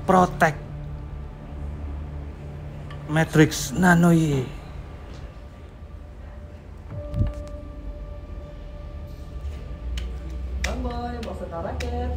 Protect Matrix Nano Y. Bang Boy, box raket.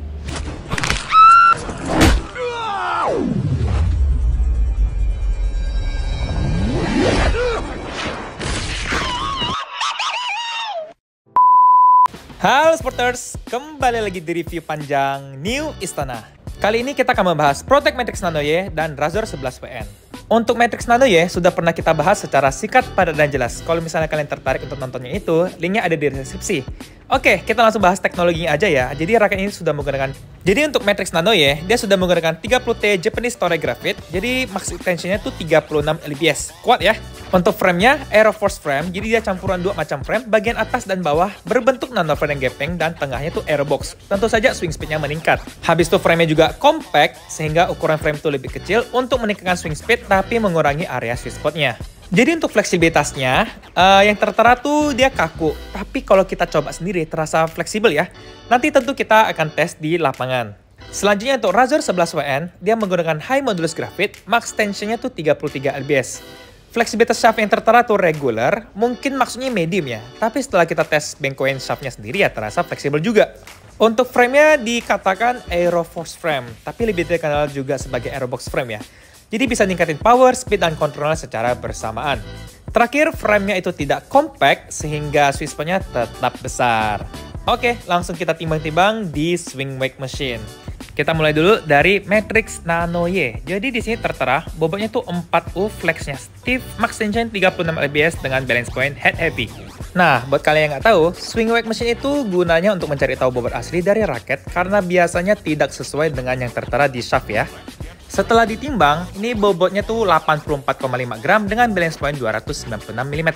Halo Sporters, kembali lagi di review panjang New Istana. Kali ini kita akan membahas Protect Matrix Nano Y dan Razor 11WN. Untuk Matrix Nano Y sudah pernah kita bahas secara singkat, padat, dan jelas. Kalau misalnya kalian tertarik untuk nontonnya itu, linknya ada di deskripsi. Oke, kita langsung bahas teknologinya aja ya. Jadi raket ini sudah menggunakan... Jadi untuk Matrix Nano Y, dia sudah menggunakan 30T Japanese Toray Graphite. Jadi max extensionnya tuh 36 lbs. Kuat ya. Untuk framenya, Aeroforce frame. Jadi dia campuran dua macam frame. Bagian atas dan bawah berbentuk nanover yang gepeng, dan tengahnya tuh aerobox. Tentu saja swing speednya meningkat. Habis itu framenya juga compact, sehingga ukuran frame tuh lebih kecil untuk meningkatkan swing speed, tapi mengurangi area sweet spotnya. Jadi untuk fleksibilitasnya, yang tertera tuh dia kaku. Tapi kalau kita coba sendiri, terasa fleksibel ya. Nanti tentu kita akan tes di lapangan. Selanjutnya untuk Razor 11WN, dia menggunakan high modulus graphite, max tensionnya tuh 33 lbs. Fleksibilitas shaft yang tertera tuh regular, mungkin maksudnya medium ya. Tapi setelah kita tes bengkoin shaftnya sendiri ya terasa fleksibel juga. Untuk framenya dikatakan Aeroforce frame, tapi lebih dikenal juga sebagai Aerobox frame ya. Jadi bisa ningkatin power, speed, dan kontrolnya secara bersamaan. Terakhir, framenya itu tidak compact sehingga sweet spotnya tetap besar. Oke, langsung kita timbang-timbang di swing weight machine. Kita mulai dulu dari Matrix Nano Y. Jadi di sini tertera bobotnya tuh 4U, flexnya stiff, max tension 36 lbs dengan balance point head heavy. Nah, buat kalian yang nggak tahu, swing weight machine itu gunanya untuk mencari tahu bobot asli dari raket karena biasanya tidak sesuai dengan yang tertera di shaft ya. Setelah ditimbang, ini bobotnya tuh 84,5 gram dengan balance point 296 mm.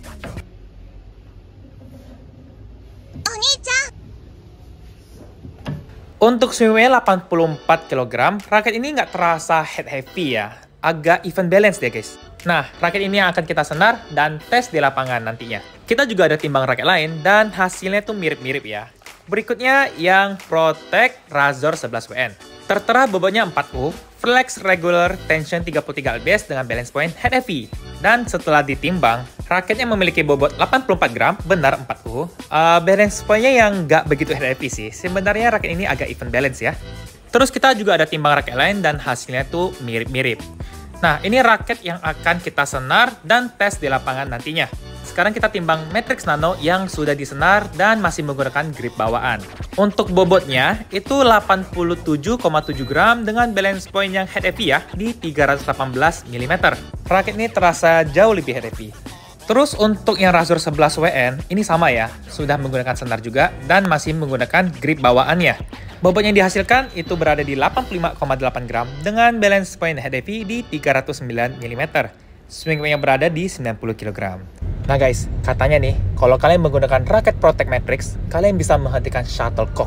Untuk swing weight 84 kg, raket ini nggak terasa head heavy ya. Agak even balance deh guys. Nah, raket ini yang akan kita senar dan tes di lapangan nantinya. Kita juga ada timbang raket lain dan hasilnya tuh mirip-mirip ya. Berikutnya yang Protect Razor 11WN. Tertera bobotnya 4U, flex regular tension 33 lbs dengan balance point head heavy. Dan setelah ditimbang, raketnya memiliki bobot 84 gram, benar 4U. Balance point-nya yang nggak begitu head heavy sih. Sebenarnya raket ini agak even balance ya. Terus kita juga ada timbang raket lain dan hasilnya tuh mirip-mirip. Nah, ini raket yang akan kita senar dan tes di lapangan nantinya. Sekarang kita timbang Matrix Nano yang sudah disenar dan masih menggunakan grip bawaan. Untuk bobotnya itu 87,7 gram dengan balance point yang head heavy ya di 318 mm. Raket ini terasa jauh lebih head heavy. Terus untuk yang Razor 11WN ini sama ya, sudah menggunakan senar juga dan masih menggunakan grip bawaannya. Bobot yang dihasilkan itu berada di 85,8 gram dengan balance point head heavy di 309 mm. Swing weight yang berada di 90 kg. Nah guys, katanya nih, kalau kalian menggunakan raket Protect Matrix, kalian bisa menghentikan shuttlecock.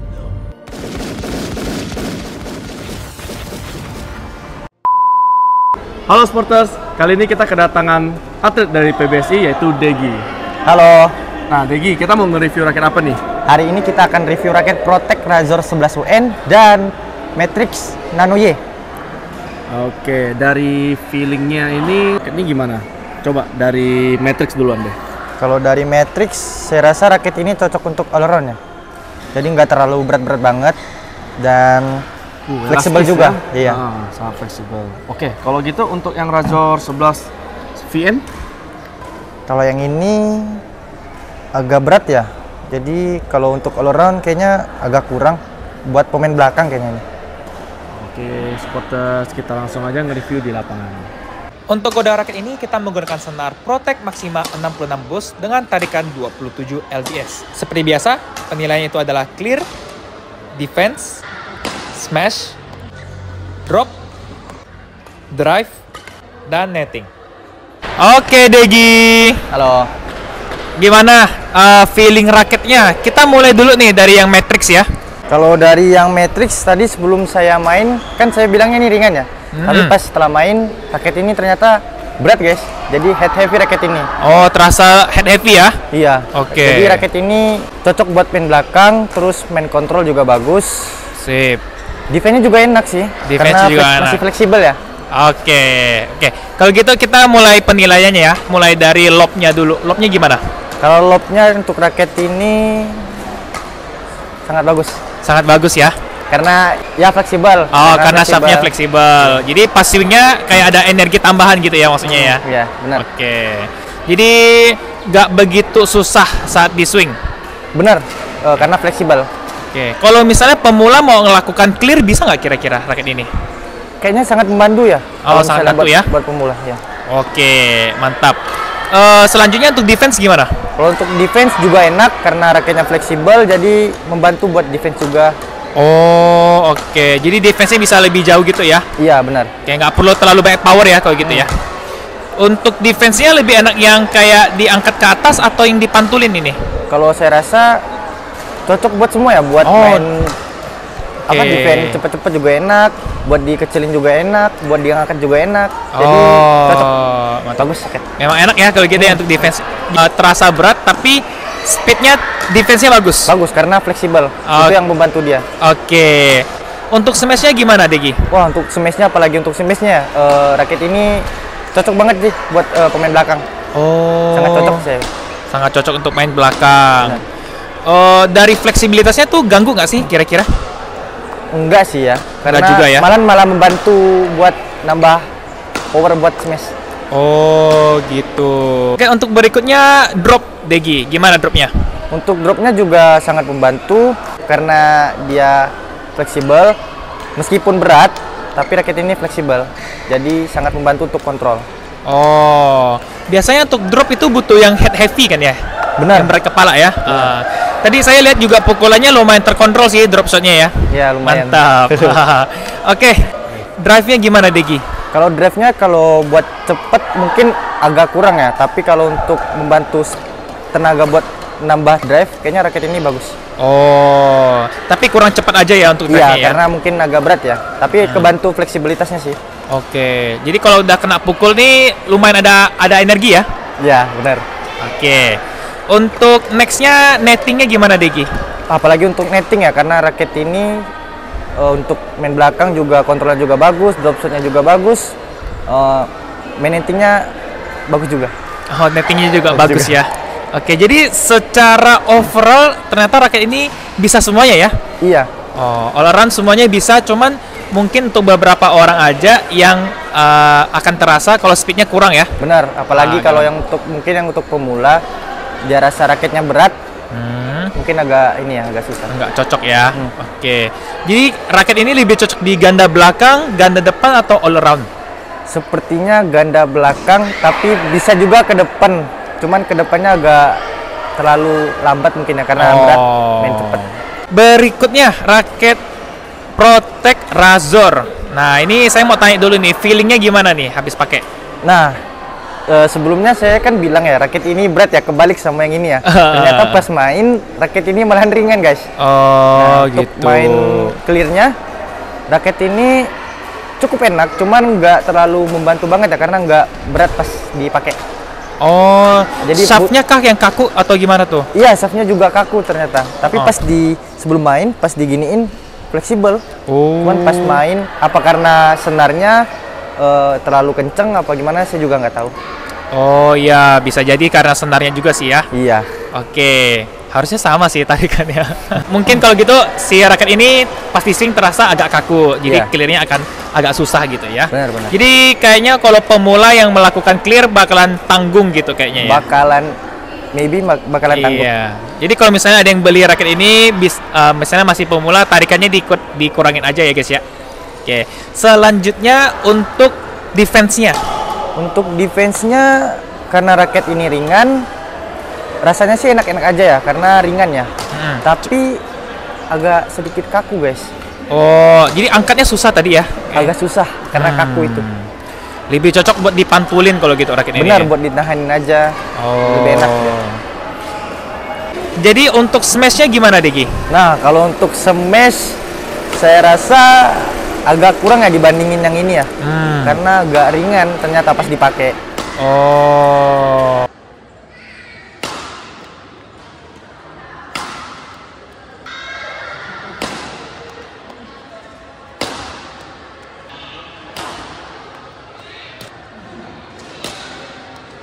Halo Sporters, kali ini kita kedatangan atlet dari PBSI yaitu Degi. Halo. Nah Degi, kita mau nge-review raket apa nih? Hari ini kita akan review raket Protect Razor 11WN dan Matrix Nano Y. Oke, dari feelingnya ini gimana? Coba dari Matrix duluan deh. Kalau dari Matrix, saya rasa raket ini cocok untuk all around ya. Jadi nggak terlalu berat-berat banget dan fleksibel juga. Ya? Iya. Sangat fleksibel. Oke, kalau gitu untuk yang Razor 11 VN? Kalau yang ini agak berat ya. Jadi kalau untuk all around kayaknya agak kurang buat pemain belakang kayaknya ini. Oke, Sporters, kita langsung aja nge-review di lapangan. Untuk kode raket ini kita menggunakan senar Protect Maxima 66 boost dengan tarikan 27 lbs. Seperti biasa, penilaiannya itu adalah clear, defense, smash, drop, drive, dan netting. Oke Degi. Halo. Gimana feeling raketnya? Kita mulai dulu nih dari yang Matrix ya. Kalau dari yang Matrix tadi sebelum saya main, kan saya bilangnya ini ringan ya. Tapi pas setelah main, raket ini ternyata berat guys. Jadi head heavy raket ini. Oh, terasa head heavy ya? Iya. Oke. Jadi raket ini cocok buat main belakang, terus main kontrol juga bagus. Sip. Defense-nya juga enak sih. Defense karena juga masih enak. fleksibel ya. Oke. Kalau gitu kita mulai penilaiannya ya. Mulai dari lob-nya dulu. Lob-nya gimana? Kalau lob-nya untuk raket ini sangat bagus. Sangat bagus ya. Karena ya fleksibel. Oh, karena shaftnya fleksibel. Jadi pas swingnya kayak ada energi tambahan gitu ya maksudnya ya. Iya, benar. Oke. Jadi nggak begitu susah saat di swing. Benar. Karena fleksibel. Oke. Kalau misalnya pemula mau melakukan clear bisa nggak kira-kira raket ini? Kayaknya sangat membantu ya. Oh, kalau sangat misalnya bantu ya? Buat pemula ya. Oke, mantap. Selanjutnya untuk defense gimana? Kalau untuk defense juga enak karena raketnya fleksibel, jadi membantu buat defense juga. Oh, oke. Jadi defense-nya bisa lebih jauh gitu ya? Iya, benar. Kayak nggak perlu terlalu banyak power ya kalau gitu ya. Untuk defense-nya lebih enak yang kayak diangkat ke atas atau yang dipantulin ini? Kalau saya rasa cocok buat semua ya, buat main apa Oke. defense cepet-cepet juga enak, buat dikecilin juga enak, buat diangkat juga enak. Jadi cocok. Mantap. Bagus raket. Memang enak ya kalau gitu ya untuk defense. Terasa berat tapi speednya defense-nya bagus. Bagus karena fleksibel. Oh. Itu yang membantu dia. Oke. Untuk smash-nya gimana, Degi? Wah, untuk smashnya, apalagi untuk smashnya, raket ini cocok banget sih buat pemain belakang. Oh. Sangat cocok saya. Sangat cocok untuk main belakang. Dari fleksibilitasnya tuh ganggu nggak sih kira-kira? Enggak sih ya, karena juga ya? malah membantu buat nambah power buat smash. Oh gitu. Oke, untuk berikutnya drop, Degi. Gimana dropnya? Untuk dropnya juga sangat membantu karena dia fleksibel, meskipun berat, tapi raket ini fleksibel, jadi sangat membantu untuk kontrol. Oh, biasanya untuk drop itu butuh yang head heavy kan ya? Benar. Yang berat kepala ya. Tadi saya lihat juga pukulannya lumayan terkontrol sih drop shotnya ya. Ya lumayan. Mantap. Oke, drive-nya gimana, Degi? Kalau drive-nya kalau buat cepet mungkin agak kurang ya, tapi kalau untuk membantu tenaga buat nambah drive, kayaknya raket ini bagus. Oh, tapi kurang cepat aja ya untuk drive-nya Iya, ya? karena mungkin agak berat ya, tapi kebantu fleksibilitasnya sih. Oke, jadi kalau udah kena pukul nih lumayan ada energi ya? Ya, benar. Oke, untuk next-nya nettingnya gimana, Degi? Apalagi untuk netting ya, karena raket ini untuk main belakang juga kontrolnya juga bagus, drop shotnya juga bagus, main nettingnya bagus juga. Oh, nettingnya juga Bagus bagus ya. Oke, jadi secara overall ternyata raket ini bisa semuanya ya? Iya, Oh, all around semuanya bisa, cuman mungkin untuk beberapa orang aja yang akan terasa kalau speednya kurang ya. benar. Apalagi kalau gitu. yang untuk pemula, dia rasa raketnya berat, mungkin agak ini ya, agak susah. Nggak cocok ya. Oke, jadi raket ini lebih cocok di ganda belakang, ganda depan atau all around? Sepertinya ganda belakang, tapi bisa juga ke depan. Cuman ke depannya agak terlalu lambat mungkin ya, karena berat main cepet. Berikutnya raket Protect Razor. Nah, ini saya mau tanya dulu nih, feelingnya gimana nih habis pakai? Nah, sebelumnya saya kan bilang ya, raket ini berat ya, kebalik sama yang ini ya. Ternyata pas main, raket ini malahan ringan guys. Oh, Untuk gitu. main clearnya, raket ini cukup enak, cuman nggak terlalu membantu banget ya, karena nggak berat pas dipakai. Oh, Jadi shaftnya kah yang kaku atau gimana tuh? Iya, shaftnya juga kaku ternyata. Tapi pas sebelum main, pas diginiin fleksibel. Oh. Cuman pas main, apa karena senarnya terlalu kenceng apa gimana, saya juga nggak tahu. Oh ya, bisa jadi karena senarnya juga sih ya. Iya. Oke, harusnya sama sih tarikannya. Mungkin kalau gitu si raket ini pasti swing terasa agak kaku, jadi Iya. clearnya akan agak susah gitu ya. Benar-benar. Jadi kayaknya kalau pemula yang melakukan clear bakalan tanggung gitu kayaknya ya. Bakalan tangguh. Iya. Jadi kalau misalnya ada yang beli raket ini, misalnya masih pemula, tarikannya dikurangin aja ya guys ya. Oke. Selanjutnya untuk defense-nya. Untuk defense-nya, karena raket ini ringan, rasanya sih enak-enak aja ya, karena ringan ya. Tapi agak sedikit kaku guys. Oh, jadi angkatnya susah tadi ya? Agak susah karena kaku itu. Lebih cocok buat dipantulin kalau gitu raket ini. Benar, buat ditahanin aja. Oh. Lebih enak ya. Jadi untuk smash-nya gimana, Degi? Nah, kalau untuk smash, saya rasa agak kurang ya dibandingin yang ini ya. Karena agak ringan ternyata pas dipakai. Oh.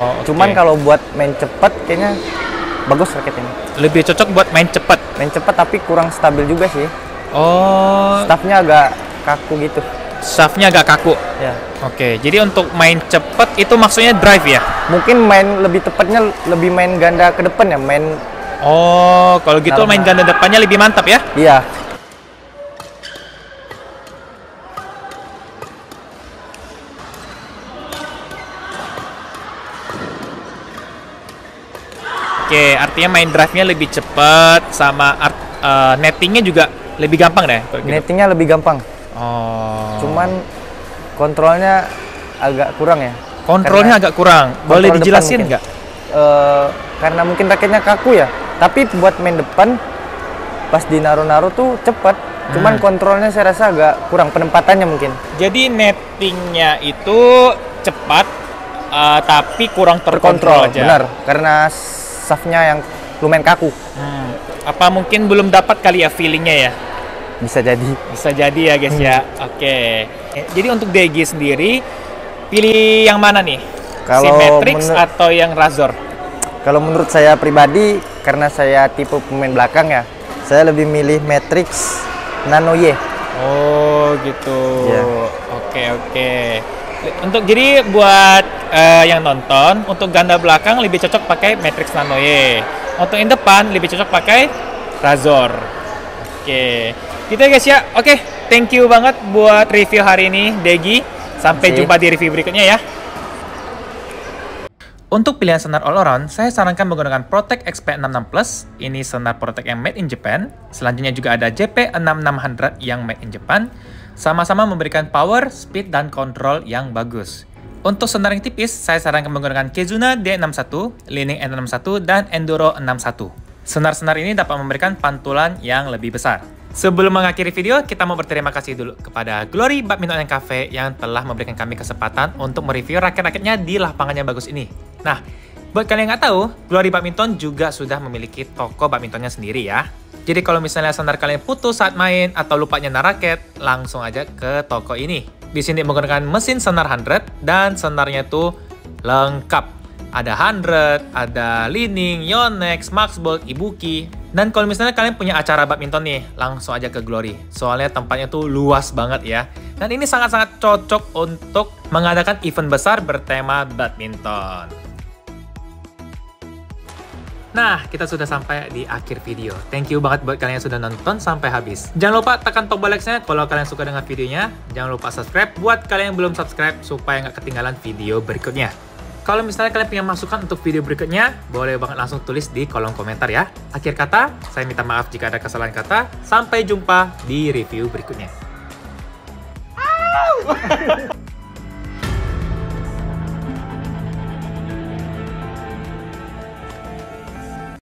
Oh, oke. Cuman kalau buat main cepat kayaknya bagus raket ini. Lebih cocok buat main cepet. Main cepat tapi kurang stabil juga sih. Oh, Staffnya agak kaku gitu. shaftnya agak kaku. Ya. Oke, jadi untuk main cepet itu maksudnya drive ya? Mungkin main lebih tepatnya lebih main ganda ke depan ya, main Oh, kalau gitu main ganda depannya lebih mantap ya? iya. Oke, artinya main drive-nya lebih cepet sama nettingnya juga lebih gampang deh. Kalau gitu. Nettingnya lebih gampang. Oh. Cuman kontrolnya agak kurang ya. Kontrolnya agak kurang. Boleh kontrol depan dijelasin mungkin. nggak? Karena mungkin raketnya kaku ya. Tapi buat main depan pas di naruh-naruh tuh cepet. Cuman kontrolnya saya rasa agak kurang, penempatannya mungkin. Jadi nettingnya itu cepat, tapi kurang terkontrol aja. Benar. Karena shaftnya yang lumayan kaku. Apa mungkin belum dapat kali ya feelingnya ya? Bisa jadi. Bisa jadi ya guys ya. Oke. Jadi untuk DG sendiri pilih yang mana nih? Kalau Matrix atau yang Razor? Kalau menurut saya pribadi, karena saya tipe pemain belakang ya, saya lebih milih Matrix Nano Y. Oh gitu. Iya. Oke. Untuk jadi buat yang nonton, untuk ganda belakang lebih cocok pakai Matrix Nano Y. Untuk yang depan lebih cocok pakai Razor. Oke. Gitu ya guys ya. Oke, thank you banget buat review hari ini, Degi. Sampai jumpa di review berikutnya ya. Untuk pilihan senar all around, saya sarankan menggunakan Protect XP66 Plus. Ini senar Protect yang made in Japan. Selanjutnya juga ada JP6600 yang made in Japan. Sama-sama memberikan power, speed, dan kontrol yang bagus. Untuk senar yang tipis, saya sarankan menggunakan Kezuna D61, Li-Ning N61, dan Enduro 61. Senar-senar ini dapat memberikan pantulan yang lebih besar. Sebelum mengakhiri video, kita mau berterima kasih dulu kepada Glory Badminton Cafe yang telah memberikan kami kesempatan untuk mereview raket-raketnya di lapangan yang bagus ini. Nah, buat kalian yang nggak tahu, Glory Badminton juga sudah memiliki toko badmintonnya sendiri ya. Jadi kalau misalnya senar kalian putus saat main atau lupa nyenar raket, langsung aja ke toko ini. Di sini menggunakan mesin senar 100 dan senarnya tuh lengkap. Ada 100, ada Li-Ning, Yonex, Max Bolt, Ibuki. Dan kalau misalnya kalian punya acara badminton nih, langsung aja ke Glory. Soalnya tempatnya tuh luas banget ya. Dan ini sangat-sangat cocok untuk mengadakan event besar bertema badminton. Nah, kita sudah sampai di akhir video. Thank you banget buat kalian yang sudah nonton sampai habis. Jangan lupa tekan tombol like-nya kalau kalian suka dengan videonya. Jangan lupa subscribe buat kalian yang belum subscribe supaya nggak ketinggalan video berikutnya. Kalau misalnya kalian punya masukan untuk video berikutnya, boleh banget langsung tulis di kolom komentar ya. Akhir kata, saya minta maaf jika ada kesalahan kata. Sampai jumpa di review berikutnya.